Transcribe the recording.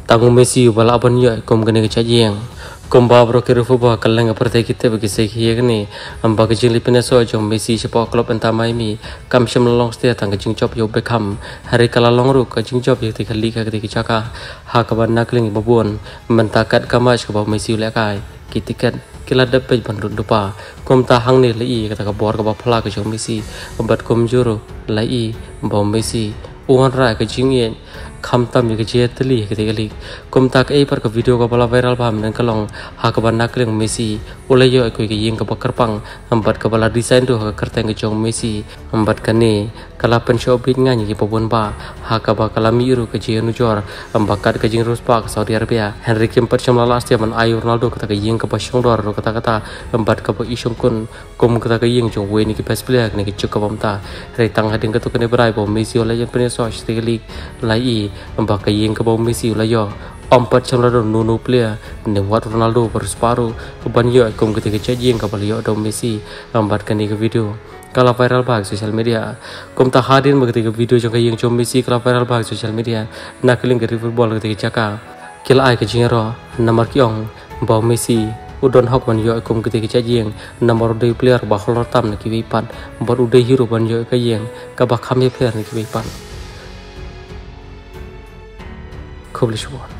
Tangu Messi bala aban yo kom gane ke chajeng kom ba bro ke rufu ba kalanga pertai kita bagi sekhi gane amba ke jing lipene so jong Messi sepak klub entamai mi kam sham long stia tang ke jing job yo Beckham hari kala long ru ke jing job ye ti khali ka ke chaka ha ka ban nakling babon mentakat kamach ke ba Messi le kai kitikan kila dapat bandun dupa kom ta hang ni lai kata ka bor ka ba phla ke jong Messi bat kom juro lai ba Messi uan ra ke jing yen kham tam ke je tli ke gali kom tak ei par ka video ka bala viral bam nan kalong ha ka ban nakleng Messi ulai yo ko ke yeng ka bakar pang ambat ka bala design do ka kerteng ke jong Messi ambat ka ne kala pen show bit ngani ke pobon ba ha ka ba kala miru ke je nu jor ambakat ke jing rus pak Saudi Arabia Henry Kim per cham last ya man ayu Ronaldo ka ka yeng ka ba shong dor ro kata ambat ka ba isong kun kom ka yeng jong we ni ke best player ni ke chuk ka bamta re tang hading ka to ke ne brai bo Messi ulai yen pen so sti lai ambak yeng ka ba Messi ulai yo empat calon nunu player ne wat Ronaldo berseparuh ban yo kom ketika cajing ka balio do Messi ambat kan ke video kala viral bag social media kom ta hadin ketika video jong yeng jong Messi kala viral bag social media nakling ke football ketika caka kila ai ke jingero nomor kyong ba Messi udon hok ban yo kom ketika cajing nomor 2 player ba holor tam ne ki wipan bor ude hero ban yo ka yeng ka ba kham player ne ki wipan Publish one.